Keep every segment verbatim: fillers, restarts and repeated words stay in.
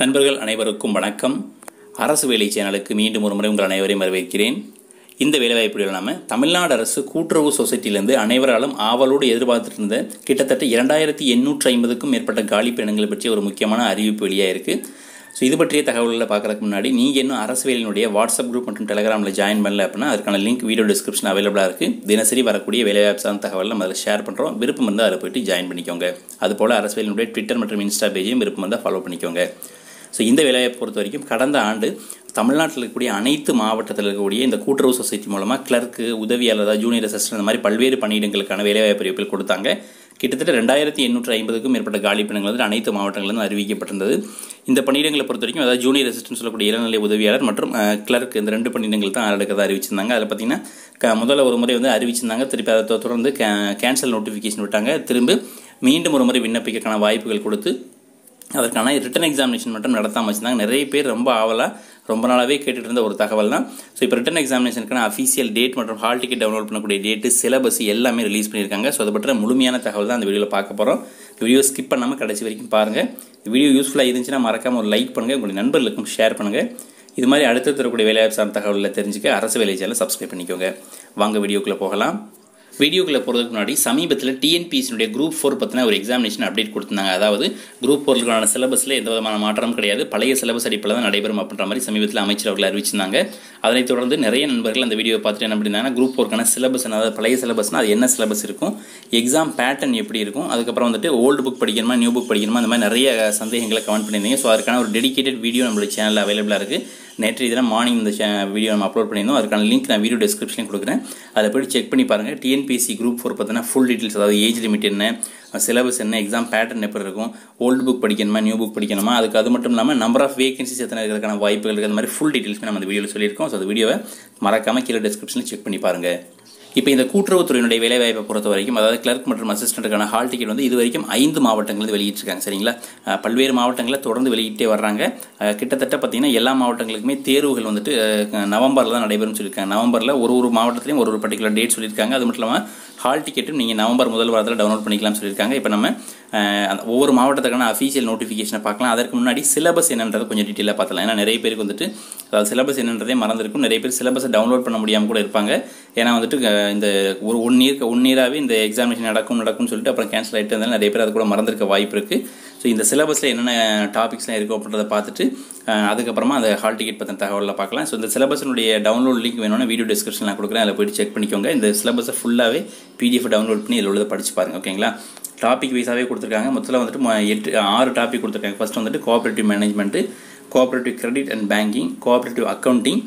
நண்பர்கள் அனைவருக்கும் வணக்கம். அரசு வேலை சேனலுக்கு மீண்டும் ஒரு முறை உங்கள் அனைவரையும் வரவேற்கிறேன். இந்த வேலைவாய்ப்புகளில் நாம் தமிழ்நாடு அரசு கூட்டுறவு சொசைட்டியிலிருந்து அனைவராலும் ஆவலோடு எதிர்பார்த்துட்டு இருந்த கிட்டத்தட்ட இரண்டாயிரத்தி எண்ணூற்றி ஐம்பதுக்கும் மேற்பட்ட காலி பணியிடங்களை பற்றிய ஒரு முக்கியமான அறிவிப்பு வெளியாக இருக்குது. ஸோ இது பற்றிய தகவல்களை பார்க்குறதுக்கு முன்னாடி நீங்கள் இன்னும் அரசு வேலையினுடைய வாட்ஸ்அப் குரூப் மற்றும் டெலிகிராமில் ஜாயின் பண்ணல அப்படின்னா அதுக்கான லிங்க் வீடியோ டிஸ்கிரிப்ஷன் அவைலபிளாக இருக்குது. தினசரி வரக்கூடிய வேலைவாய்ப்பு சார்ந்த தகவலை நம்ம அதில் ஷேர் பண்ணுறோம். விருப்பம் இருந்தால் அதில் போய்ட்டு ஜாயின் பண்ணிக்கோங்க. அதுபோல் அரசு வேலையினுடைய ட்விட்டர் மற்றும் இன்ஸ்டா பேஜையும் விருப்பம் இருந்தால் ஃபாலோ பண்ணிக்கோங்க. ஸோ இந்த வேலையை பொறுத்த வரைக்கும் கடந்த ஆண்டு தமிழ்நாட்டில் இருக்கக்கூடிய அனைத்து மாவட்டத்தில் இருக்கக்கூடிய இந்த கூட்டுறவு சொசைட்டி மூலமாக கிளர்க்கு, உதவியாளர், ஜூனியர் அசிஸ்டன்ட் இந்த மாதிரி பல்வேறு பணியிடங்களுக்கான வேலைவாய்ப்பு அறிவிப்பில் கொடுத்தாங்க. கிட்டத்தட்ட ரெண்டாயிரத்தி எண்ணூற்றி ஐம்பதுக்கும் மேற்பட்ட காலி பணிகள் வந்து அனைத்து மாவட்டங்களிலும் அறிவிக்கப்பட்டிருந்தது. இந்த பணியிடங்களை பொறுத்த வரைக்கும் அதாவது ஜூனியர் அசிஸ்டன்ட் சொல்லக்கூடிய இளநிலை உதவியாளர் மற்றும் கிளர்க் இந்த ரெண்டு பணியிடங்கள் தான் எடுக்கிறதா அறிவிச்சிருந்தாங்க. அதில் பார்த்தீங்கன்னா முதல்ல ஒரு முறை வந்து அறிவிச்சிருந்தாங்க, திருப்பி அதை தொடர்ந்து கேன்சல் நோட்டிஃபிகேஷன் விட்டாங்க. திரும்ப மீண்டும் ஒரு முறை விண்ணப்பிக்கான வாய்ப்புகள் கொடுத்து அதற்கான ரிட்டன் எக்ஸாமினேஷன் மட்டும் நடத்தாமல் வச்சுருந்தாங்க. நிறைய பேர் ரொம்ப ஆவலாக ரொம்ப நாளாகவே கேட்டுட்டு இருந்த ஒரு தகவல் தான். ஸோ இப்போ ரிட்டன் எக்ஸாமினேஷனுக்கான அஃபீஷியல் டேட் மற்றும் ஹால் டிக்கெட் டவுன்லோட் பண்ணக்கூடிய டேட்டு, சிலபஸ் எல்லாமே ரிலீஸ் பண்ணியிருக்காங்க. ஸோ அதை பற்றி முழுமையான தகவல் தான் அந்த வீடியோவில் பார்க்க போகிறோம். வீடியோ ஸ்கிப் பண்ணாமல் கடைசி வரைக்கும் பாருங்கள். வீடியோ யூஸ்ஃபுல்லாக இருந்துச்சுன்னா மறக்காமல் ஒரு லைக் பண்ணுங்கள், உங்களுடைய நண்பர்களுக்கும் ஷேர் பண்ணுங்கள். இது மாதிரி அடுத்து தரக்கூடிய வேலைவாய்ப்பு சார்ந்த தகவலில் தெரிஞ்சுக்க அரசு வேலை சேனலை சப்ஸ்கிரைப் பண்ணிக்கோங்க. வாங்க வீடியோக்குள்ளே போகலாம். வீடியோக்குள்ளே போகிறதுக்கு முன்னாடி சமீபத்தில் டிஎன்பிஎஸ்சியுடைய குரூப் ஃபோர் பற்றின ஒரு எக்ஸாமினேஷன் அப்டேட் கொடுத்தாங்க. அதாவது குரூப் ஃபோருக்கான சிலபஸில் எந்த விதமான மாற்றமும் கிடையாது, பழைய சிலபஸ் அடிப்படையில் தான் நடைபெறும் அப்படின்ற மாதிரி சமீபத்தில் அமைச்சர் அவர்கள் அறிவிச்சிருந்தாங்க. அதனைத் தொடர்ந்து நிறைய நண்பர்கள் அந்த வீடியோ பார்த்துட்டு என்ன பண்ணியிருந்தாங்கன்னா குரூப் ஃபோருக்கான சிலபஸ், அதாவது பழைய சிலபஸ்னால் அது என்ன சிலபஸ் இருக்கும், எக்ஸாம் பேட்டர்ன் எப்படி இருக்கும், அதுக்கப்புறம் வந்துட்டு ஓல்டு புக் படிக்கணுமா நியூ புக் படிக்கணுமா, அந்த மாதிரி நிறைய சந்தேகங்களை கமெண்ட் பண்ணியிருந்தீங்க. ஸோ அதுக்கான ஒரு டெடிகேட்டட் வீடியோ நம்மளுடைய சேனலில் அவைலபிளாக இருக்குது. நேற்று இதெல்லாம் மார்னிங் இந்த வீடியோ நம்ம அப்லோட் பண்ணியிருந்தோம். அதுக்கான லிங்க் நான் வீடியோ டிஸ்கிரிப்ஷன் கொடுக்குறேன். அதை போய் செக் பண்ணி பாருங்கள். டிஎன்பிஎஸ்சி குரூப் ஃபோர் பார்த்தீங்கன்னா ஃபுல் டீட்டெயில்ஸ், அதாவது ஏஜ் லிமிட் என்ன, சிலபஸ் என்ன, எக்ஸாம் பேட்டர்ன் எப்படி இருக்கும், ஓல்டு புக் படிக்கணுமா நியூ புக் படிக்கணுமா, அதுக்கு அது மட்டும் இல்லாமல் நம்பர் ஆஃப் வேகன்சிஸ் எத்தனை இருக்கிறதுக்கான வாய்ப்புகள் இருக்குது, அந்த மாதிரி ஃபுல் டீட்டெயில்ஸ் நம்ம அந்த வீடியோவில் சொல்லியிருக்கோம். ஸோ அந்த வீடியோவை மறக்காமல் கீழே டிஸ்கிரிப்ஷனில் செக் பண்ணி பாருங்கள். இப்போ இந்த கூட்டுறவுத்துறையினுடைய வேலைவாய்ப்பை பொறுத்த வரைக்கும் அதாவது கிளர்க் மற்றும் அசிஸ்டண்ட்டுக்கான ஹால் டிக்கெட் வந்து இது வரைக்கும் ஐந்து மாவட்டங்களில் வெளியிட்டிருக்காங்க. சரிங்களா, பல்வேறு மாவட்டங்களில் தொடர்ந்து வெளியிட்டே வர்றாங்க. கிட்டத்தட்ட பார்த்தீங்கன்னா எல்லா மாவட்டங்களுக்குமே தேர்வுகள் வந்துட்டு நவம்பரில் தான் நடைபெறும் சொல்லியிருக்காங்க. நவம்பரில் ஒரு ஒரு மாவட்டத்திலையும் ஒரு ஒரு பர்டிகுலர் டேட் சொல்லியிருக்காங்க. அது மட்டும் இல்லாமல் ஹால் டிக்கெட்டும் நீங்கள் நவம்பர் முதல் வாரத்தில் டவுன்லோட் பண்ணிக்கலாம்னு சொல்லியிருக்காங்க. இப்போ நம்ம ஒவ்வொரு மாவட்டத்துக்கான அஃபீஷியல் நோட்டிஃபிகேஷனை பார்க்கலாம். அதற்கு முன்னாடி சிலபஸ் என்னன்றதை கொஞ்சம் டீட்டெயிலாக பார்க்கலாம். ஏன்னா நிறைய பேருக்கு வந்துட்டு அதாவது சிலபஸ் என்னன்றதே மறந்துருக்கும். நிறைய பேர் சிலபஸை டவுன்லோட் பண்ண முடியாமல் கூட இருப்பாங்க. ஏன்னா வந்துட்டு இந்த ஒரு ஒன் இயர் ஒன் இயராகவே இந்த எக்ஸாமினேஷன் நடக்கும் நடக்கும்னு சொல்லிட்டு அப்புறம் கேன்சல் ஆகிட்டு இருந்தாலும் நிறைய பேர் அது கூட மறந்துருக்க வாய்ப்பு இருக்குது. ஸோ இந்த சிலபஸில் என்னென்ன டாபிக்ஸ்லாம் இருக்கும் அப்படின்றத பார்த்துட்டு அதுக்கப்புறமா அந்த ஹால் டிக்கெட் பற்றின தகவலில் பார்க்கலாம். ஸோ இந்த சிலபஸினுடைய டவுன்லோட் லிங்க் வேணும்னா வீடியோ டிஸ்கிரிப்ஷன் நான் கொடுக்குறேன், அதில் போய்ட்டு செக் பண்ணிக்கோங்க. இந்த சிலபஸை ஃபுல்லாகவே பிடிஎஃப் டவுன்லோட் பண்ணி இதில் உள்ளதை படிச்சு பாருங்கள். ஓகேங்களா, டாபிக் வைஸாகவே கொடுத்துருக்காங்க. மொத்தத்தில் வந்துட்டு எட்டு ஆறு டாபிக் கொடுத்துருக்காங்க. ஃபர்ஸ்ட் வந்துட்டு cooperative management, cooperative credit and banking, cooperative accounting,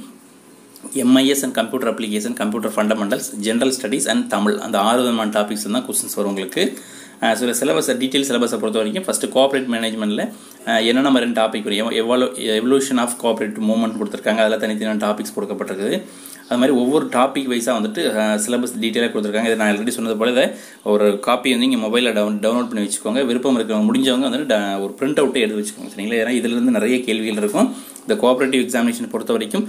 MIS and computer application, computer fundamentals, general studies and Tamil. அந்த ஆறு விதமான டாபிக்ஸ் தான் கொஸ்டின்ஸ் வரும் உங்களுக்கு. ஸோ சிலபஸ் டீட்டெயில் சிலபஸை பொறுத்த வரைக்கும் ஃபஸ்ட்டு கோஆப்ரேட் மேனேஜ்மெண்ட்டில் என்னென்ன மாதிரி டாபிக் வரும், எவ்வளோ எவல்யூஷன் ஆஃப் கோஆப்ரேட்டிவ் மூவ்மெண்ட் கொடுத்துருக்காங்க. அதில் தனித்தனியான டாபிக்ஸ் கொடுக்கப்பட்டிருக்குது. அது மாதிரி ஒவ்வொரு டாபிக் வைஸாக வந்துட்டு சிலபஸ் டீட்டெயிலாக கொடுத்துருக்காங்க. இதை நான் ஆல்ரெடி சொன்னது போல இதை ஒரு காப்பி வந்து நீங்கள் மொபைலில் டவுன் டவுன்லோட் பண்ணி வச்சுக்கோங்க. விருப்பம் இருக்கிறவங்க முடிஞ்சவங்க வந்துட்டு ஒரு பிரிண்ட் அவுட்டே எடுத்து வச்சுக்கோங்க. சரிங்களா, ஏன்னா இதிலிருந்து நிறைய கேள்விகள் இருக்கும். இந்த கோஆப்ரேட்டிவ் எக்ஸாமினேஷன் பொறுத்த வரைக்கும்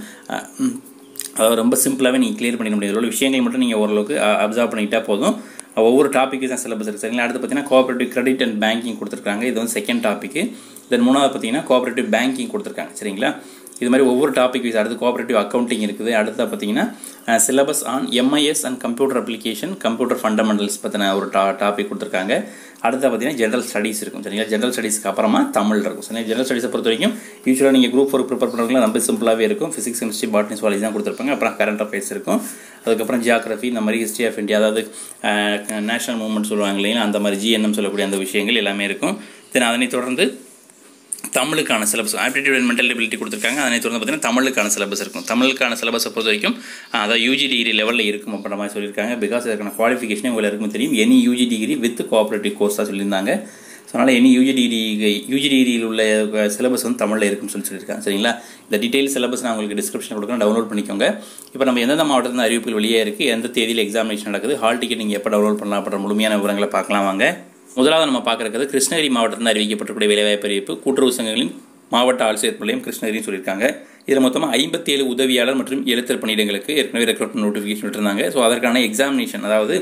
அதாவது ரொம்ப சிம்பிளாகவே நீங்கள் கிளியர் பண்ணிட முடியாது. உள்ள விஷயங்கள் மட்டும் நீங்கள் ஓரளவுக்கு அப்சர்வ் பண்ணிக்கிட்டால் போதும். ஒவ்வொரு டாப்பிக்கு தான் சிலபஸ் இருக்குது. சரிங்களா, அடுத்து பார்த்தீங்கன்னா கோஆப்ரேட்டிவ் கிரெடிட் அண்ட் பேங்கிங் கொடுத்துருக்காங்க. இது வந்து செகண்ட் டாப்பிக்கு. தென் மூணாவது பார்த்தீங்கன்னா கோஆப்ரேட்டிவ் பேங்கிங் கொடுத்துருக்காங்க. சரிங்களா, இது மாதிரி ஒவ்வொரு டாபிக் வைஸ். அடுத்து கோஆப்ரேட்டிவ் அக்கௌண்டிங் இருக்குது. அடுத்து பார்த்தீங்கன்னா syllabus on MIS and computer application, computer fundamentals பற்றின ஒரு டா டாபிக் கொடுத்துருக்காங்க. அடுத்து பார்த்தீங்கன்னா ஜென்ரல் ஸ்டடீஸ் இருக்கும். சரிங்களா, ஜென்ரல் ஸ்டடீஸ்க்கு அப்புறமா தமிழ் இருக்கும். சரிங்களா, ஜென்ரல் ஸ்டடீஸை பொறுத்த வரைக்கும் யூஸ்வலாக நீங்கள் குரூப் ஃபோர் ப்ரிப்பேர் பண்ணுறவங்களாம் ரொம்ப சிம்பிளாகவே இருக்கும். ஃபிசிக்ஸ், கெமிஸ்ட்ரி, பாட்னி, சுவாலஜி தான் கொடுத்துருப்பாங்க. அப்புறம் கரண்ட் அஃபேர்ஸ் இருக்கும். அதுக்கப்புறம் ஜியாகிரஃபி, இந்த மாதிரி ஹிஸ்ட்ரி ஆஃப் இந்தியா, அதாவது நேஷனல் மூவ்மெண்ட் சொல்லுவாங்க இல்லைங்களா, அந்த மாதிரி ஜிஎன்எம் சொல்லக்கூடிய அந்த விஷயங்கள் எல்லாமே இருக்கும். தென் அதனை தொடர்ந்து தமிழுக்கான syllabus aptitude and mental ability கொடுத்துருக்காங்க. அதனை தொடர்ந்து பார்த்தீங்கன்னா தமிழுக்கான சிலபஸ் இருக்கும். தமிழுக்கான சிலபஸை பொறுத்த வரைக்கும் அதாவது யூஜி டிகிரி லெவலில் இருக்கும் அப்படின்ற மாதிரி சொல்லியிருக்காங்க. பிகாஸ் இதுக்கான குவாலிஃபிகேஷனே உங்களுக்கு இருக்குமே தெரியும். Any UG degree with cooperative course தான் சொல்லியிருந்தாங்க. ஸோ அதனால் எனி யூஜி டிகிரி யூஜி டிகிரியில் உள்ள சிலபஸ் வந்து தமிழில் இருக்குன்னு சொல்லி சொல்லியிருக்காங்க. சரிங்களா, இந்த டீட்டெயில் சிலபஸ் நான் உங்களுக்கு டிஸ்கிரிப்ஷன் கொடுக்குறேன், டவுன்லோட் பண்ணிக்கோங்க. இப்போ நம்ம எந்தெந்த மாவட்டத்தில் அறிவிப்புகள் வெளியே இருக்குது, எந்த தேதியில் எக்ஸாமினேஷன் நடக்குது, ஹால் டிக்கெட் நீங்கள் எப்போ டவுன்லோட் பண்ணலாம் அப்படின்ற முழுமையான விவரங்களை பார்க்கலாம் வாங்க. முதலாவது நம்ம பார்க்குறது கிருஷ்ணகிரி மாவட்டத்தில் அறிவிக்கப்பட்டிருக்கூடிய வேலைவாய்ப்பு அறிவிப்பு. கூட்டுறவு சங்கங்களின் மாவட்ட ஆட்சியர் நிலையம் கிருஷ்ணகிரின்னு சொல்லியிருக்காங்க. இதில் மொத்தமாக ஐம்பத்தி ஏழு உதவியாளர் மற்றும் எழுத்தர் பணியிடங்களுக்கு ஏற்கனவே ரெக்ரூட்மெண்ட் நோட்டிஃபிகேஷன் விட்டுருந்தாங்க. ஸோ அதற்கான எக்ஸாமினேஷன் அதாவது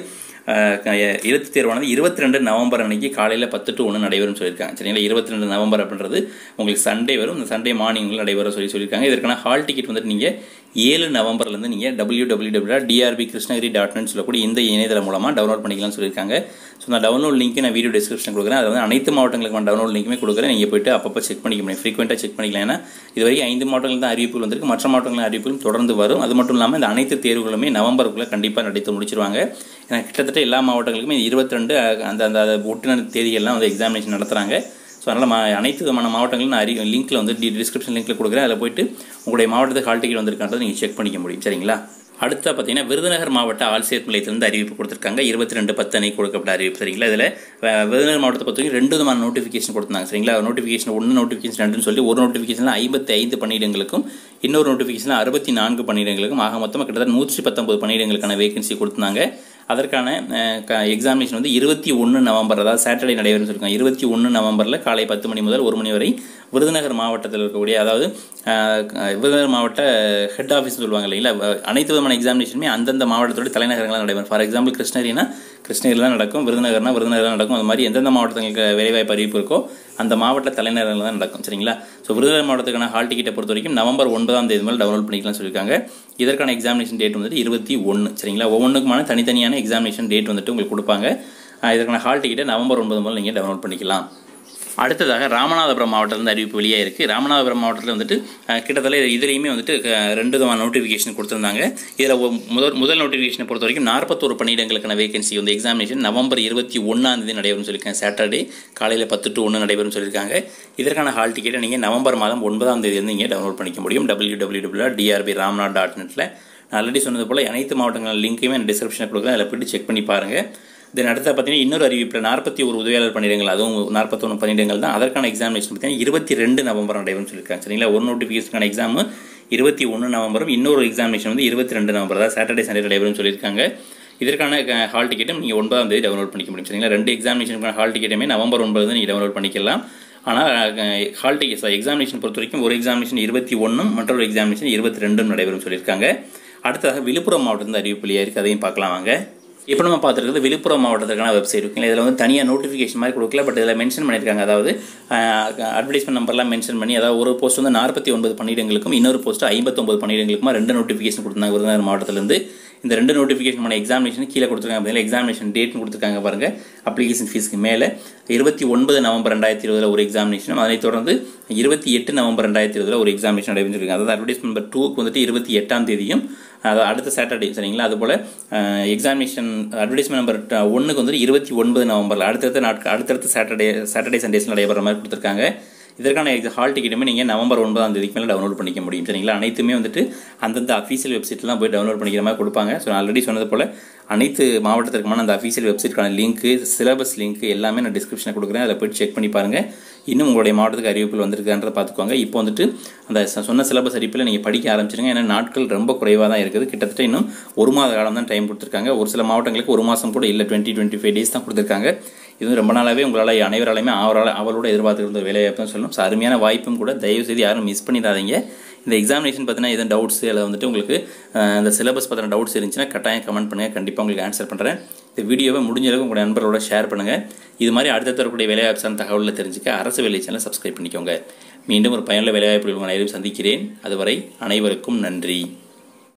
எழுத்து தேர்வானது இருபத்தி ரெண்டு நவம்பர் அன்னைக்கு காலையில் பத்து டு ஒன்று நடைபெறும் சொல்லியிருக்காங்க. சரிங்களா, இருபத்தி ரெண்டு நவம்பர் அப்படின்றது உங்களுக்கு சண்டே வரும். இந்த சண்டே மார்னிங் நடைபெற சொல்லி சொல்லியிருக்காங்க. இதற்கான ஹால் டிக்கெட் வந்துட்டு நீங்கள் ஏழு நவம்பர்லேருந்து நீங்கள் W W W dot DRB Krishnagiri dot net சொல்லக்கூடிய இந்த இணையதளம் மூலமாக டவுன்லோட் பண்ணிக்கலாம்னு சொல்லியிருக்காங்க. ஸோ நான் டவுன்லோட் லிங்க் நான் வீடியோ டிஸ்கிரிப்ஷன் கொடுக்குறேன். அது வந்து அனைத்து மாவட்டங்களுக்கான டவுன்லோட் லிங்க்குமே கொடுக்குறேன். நீங்கள் போய்ட்டு அப்பப்போ செக் பண்ணிக்க முடியும், ஃப்ரீக்வெண்ட்டாக செக் பண்ணிக்கலாம். ஏன்னா இது வரைக்கும் ஐந்து மாவட்டங்கள் தான் அறிவிப்புகள் வந்திருக்கு, மற்ற மாவட்டங்களின் அறிவிப்புகளும் தொடர்ந்து வரும். அது மட்டும் இல்லாமல் இந்த அனைத்து தேர்வுகளுமே நவம்பருக்குள்ளே கண்டிப்பாக நடத்தி முடிச்சிருவாங்க. ஏன்னா கிட்டத்தட்ட எல்லா மாவட்டங்களுக்குமே இருபத்தி ரெண்டு அந்த அந்த ஒட்டுநர் தேதிகள்லாம் வந்து எக்ஸாமினேஷன் நடத்துகிறாங்க. ஸோ அதனால் அனைத்து விதமான மாவட்டங்களும் நான் அறி லிங்க்கில் வந்து டி டிஸ்கிரிப்ஷன் லிங்க்கில் கொடுக்குறேன். அதில் போய்ட்டு உங்களுடைய மாவட்டத்துக்கு ஹால் டிக்கெட் வந்திருக்கான்றதை நீங்கள் செக் பண்ணிக்க முடியும். சரிங்களா, அடுத்த பார்த்தீங்கன்னா விருதுநகர் மாவட்ட ஆள்சேர்ப்பு நிலையத்திலிருந்து அறிவிப்பு கொடுத்துருக்காங்க. இருபத்தி ரெண்டு பத்து அன்னைக்கு கொடுக்கப்பட்ட அறிவிப்பு. சரிங்களா, இதில் விருதுநகர் மாவட்டத்தை பொறுத்த வரைக்கும் ரெண்டு விதமான நோட்டிஃபிகேஷன் கொடுத்தாங்க. சரிங்களா, நோட்டிஃபிகேஷன் ஒன்று நோட்டிஃபிகேஷன் ரெண்டுன்னு சொல்லி ஒரு நோட்டிஃபிகேஷனில் ஐம்பத்தி ஐந்து பணியிடங்களுக்கும் இன்னொரு நோட்டிஃபிகேஷனில் அறுபத்தி நான்கு பணியிடங்களுக்கும் ஆக மொத்தமாக கிட்டத்தட்ட நூற்றி பத்தொன்பது பணியிடங்களுக்கான வேகன்சி கொடுத்தாங்க. அதற்கான எக்ஸாமினேஷன் வந்து இருபத்தி ஒன்று நவம்பர் அதாவது சாட்டர்டே நடைபெறும் சொல்லியிருக்காங்க. இருபத்தி ஒன்று நவம்பரில் காலை பத்து மணி முதல் ஒரு மணி வரை விருதுநகர் மாவட்டத்தில் இருக்கக்கூடிய அதாவது விருதுநகர் மாவட்ட ஹெட் ஆஃபீஸ் சொல்லுவாங்க இல்லைங்களா, அனைத்து விதமான எக்ஸாமினேஷனுமே அந்தந்த மாவட்டத்தோட தலைநகரங்களாக நடைபெறும். ஃபார் எக்ஸாம்பிள் கிருஷ்ணகிரினா கிருஷ்ணகிரியில் தான் நடக்கும், விருதுநகர்னா விருதுநகர் தான் நடக்கும். அது மாதிரி எந்தெந்த மாவட்டங்களுக்கு வேலைவாய்ப்பு அறிவிப்பு இருக்கோ அந்த மாவட்ட தலைநகரங்கள் தான் நடக்கும். சரிங்களா, ஸோ விருதுநகர் மாவட்டத்துக்கான ஹால் டிக்கெட்டை பொறுத்த வரைக்கும் நவம்பர் ஒன்பதாம் தேதி மேலே டவுன்லோட் பண்ணிக்கலாம்னு சொல்லியிருக்காங்க. இதற்கான எக்ஸாமினேஷன் டேட் வந்துட்டு இருபத்தி ஒன்று. சரிங்களா, ஒவ்வொன்றுக்குமான தனித்தனியான எக்ஸாமினேஷன் டேட் வந்துட்டு உங்களுக்கு கொடுப்பாங்க. இதற்கான ஹால் டிக்கெட்டை நவம்பர் ஒன்பது முதல் நீங்கள் டவுன்லோட் பண்ணிக்கலாம். அடுத்ததாக ராமநாதபுரம் மாவட்டத்திலிருந்து அறிவிப்பு வெளியாக இருக்குது. ராமநாதபுரம் மாவட்டத்தில் வந்துட்டு கிட்டத்தட்ட இதுலேயுமே வந்துட்டு ரெண்டு விதமான நோட்டிஃபிகேஷன் கொடுத்துருந்தாங்க. இதில் முதல் முதல் நோட்டிஃபிகேஷனை பொறுத்த வரைக்கும் நாற்பத்தோரு பணியிடங்களுக்கான வேகன்சி வந்து எக்ஸாமினேஷன் நவம்பர் இருபத்தி ஒன்றாம் தேதி நடைபெறும் சொல்லியிருக்காங்க. சாட்டர்டே காலையில் பத்து டு ஒன்று நடைபெறும் சொல்லியிருக்காங்க. இதற்கான ஹால் டிக்கெட்டை நீங்கள் நவம்பர் மாதம் ஒன்பதாம் தேதி வந்து நீங்கள் டவுன்லோட் பண்ணிக்க முடியும். W W W dot DRB Ramnad dot நெட்டில் நான் ஆல்ரெடி சொன்னது போல் அனைத்து மாவட்டங்கள் லிங்க்கையுமே நான் டிஸ்கிரிப்ஷனில் கொடுக்குறேன். அதில் போய்ட்டு செக் பண்ணி பாருங்கள். தென் அடுத்த பார்த்தீங்கன்னா இன்னொரு அறிவிப்பில் நாற்பத்தி ஒரு உதவியாளர் பணியிடங்கள், அதுவும் நாற்பத்தொன்று பணியிடங்கள் தான். அதற்கான எக்ஸாமினேஷன் பார்த்தீங்கன்னா இருபத்தி ரெண்டு நவம்பர் நடைபெறும் சொல்லியிருக்காங்க. சரிங்களா, ஒரு நோட்டிஃபிகேஷனுக்கான எக்ஸாமு இருபத்தி ஒன்று நவம்பரும் இன்னொரு எக்ஸாமினேஷன் வந்து இருபத்தி ரெண்டு நவம்பர் தான் சாட்டர்டே சண்டே நடைபெறும் சொல்லியிருக்காங்க. இதற்கான ஹால் டிக்கெட்டும் நீங்கள் ஒன்பதாம் தேதி டவுன்லோட் பண்ணிக்க முடியும். சரிங்களா, ரெண்டு எக்ஸாமினேஷனுக்கான ஹால் டிக்கெட்டுமே நவம்பர் ஒன்பது நீங்கள் டவுன்லோட் பண்ணிக்கலாம். ஆனால் ஹால் டிக்கெட் எக்ஸாமினேஷன் பொறுத்த வரைக்கும் ஒரு எக்ஸாமினேஷன் இருபத்தி ஒன்றும் மற்றொரு எக்ஸாமினேஷன் இருபத்தி ரெண்டும் நடைபெறும் சொல்லியிருக்காங்க. அடுத்ததாக விழுப்புரம் மாவட்டத்தில் அறிவிப்பு வெளியாக இருக்குது, அதையும் பார்க்கலாம் வாங்க. இப்போ நம்ம பார்த்துருக்கிறது விழுப்புரம் மாவட்டத்துக்கான வெப்சைட் இருக்குங்களா. இதில் வந்து தனியாக நோட்டிஃபிகேஷன் மாதிரி கொடுக்கல, பட் இதில் மென்ஷன் பண்ணியிருக்காங்க. அதாவது அட்வர்டைஸ்மெண்ட் நம்பர்லாம் மென்ஷன் பண்ணி, அதாவது ஒரு போஸ்ட் வந்து நாற்பத்தி ஒன்பது பணியிடங்களுக்கும் இன்னொரு போஸ்ட்டு ஐம்பத்தொம்பது பணியிடங்களுக்குமா ரெண்டு நோட்டிஃபிகேஷன் கொடுத்தாங்க விருதுநகர் மாவட்டத்திலிருந்து. இந்த ரெண்டு நோட்டிஃபிகேஷன் எக்ஸாமினேஷன் கீழே கொடுத்துருக்காங்க. பார்த்தீங்கன்னா எக்ஸாமினேஷன் டேட்னு கொடுத்துருக்காங்க பாருங்கள். அப்ளிகேஷன் ஃபீஸ்க்கு மேலே இருபத்தி ஒன்பது நவம்பர் ரெண்டாயிரத்தி இருபதில் ஒரு எக்ஸாமினேஷனும், அதனைத் தொடர்ந்து இருபத்தி எட்டு நவம்பர் ரெண்டாயிரத்தி இருபதில் ஒரு எக்ஸாமினேஷன் நடைபெற்றிருக்காங்க. அதாவது அட்வர்டைஸ்மெண்ட் நம்பர் டூக்கு வந்துட்டு இருபத்தி எட்டாம் தேதியும் அதாவது அடுத்த சாட்டர்டே. சரிங்களா, அதுபோல் எக்ஸாமினேஷன் அட்வர்டைஸ்மெண்ட் நம்பர் ஒன்றுக்கு வந்துட்டு இருபத்தி ஒன்பது நவம்பரில் அடுத்தடுத்த நாட்கள் அடுத்தடுத்த சாட்டர்டே சாட்டர்டே சண்டேஸ் நடைபெற மாதிரி கொடுத்துருக்காங்க. இதற்கான ஹால் டிக்கெட்டுமே நீங்கள் நவம்பர் ஒன்பதாம் தேதிக்கு மேலே டவுன்லோட் பண்ணிக்க முடியும். சரிங்களா, அனைத்துமே வந்துட்டு அந்தந்த அஃபீஷியல் வெப்சைட்டில் தான் போய் டவுன்லோட் பண்ணிக்கிற மாதிரி கொடுப்பாங்க. ஸோ நான் ஆல்ரெடி சொன்னது போல் அனைத்து மாவட்டத்திற்குமான அந்த அஃபீஷியல் வெப்சைட்டுக்கான லிங்க்கு சிலபஸ் லிங்க் எல்லாமே நான் டிஸ்கிரிப்ஷனில் கொடுக்குறேன். அதில் போய்ட்டு செக் பண்ணி பாருங்கள். இன்னும் உங்களுடைய மாவட்டத்துக்கு அறிவிப்புகள் வந்திருக்கான்றதை பார்த்துக்கோங்க. இப்போ வந்துட்டு அந்த சொன்ன சிலபஸ் அடிப்பில் நீங்கள் படிக்க ஆரம்பிச்சிருங்க. ஏன்னா நாட்கள் ரொம்ப குறைவாக தான் இருக்குது. கிட்டத்தட்ட இன்னும் ஒரு மாத காலம் தான் டைம் கொடுத்துருக்காங்க. ஒரு சில மாவட்டங்களுக்கு ஒரு மாதம் கூட இல்லை, டுவெண்ட்டி டுவெண்ட்டி ஃபைவ் டேஸ் தான் கொடுத்துருக்காங்க. இது ரொம்ப நாளாகவே உங்களால் அனைவராலையுமே அவரால் அவளோட எதிர்பார்த்துருந்த வேலைவாய்ப்புன்னு சொல்லணும். ஸோ அருமையான வாய்ப்பும் கூட, தயவு செய்து யாரும் மிஸ் பண்ணிடாதீங்க. இந்த எக்ஸாமினேஷன் பார்த்தீங்கன்னா எதுவும் டவுட்ஸ் அதில் வந்துட்டு உங்களுக்கு இந்த சிலபஸ் பற்றின டவுட்ஸ் இருந்துச்சுன்னா கட்டாயம் கமெண்ட் பண்ணுங்கள், கண்டிப்பாக உங்களுக்கு ஆன்சர் பண்ணுறேன். இந்த வீடியோவை முடிஞ்ச அளவுக்கு உங்களுடைய நண்பர்களோட ஷேர் பண்ணுங்கள். இது மாதிரி அடுத்த தரக்கூடிய வேலைவாய்ப்பு தகவலில் தெரிஞ்சுக்க அரசு வேலை சேனலை சப்ஸ்கிரைப் பண்ணிக்கோங்க. மீண்டும் ஒரு பயனுள்ள வேலைவாய்ப்பு உங்கள் அனைவரும் சந்திக்கிறேன். அதுவரை அனைவருக்கும் நன்றி.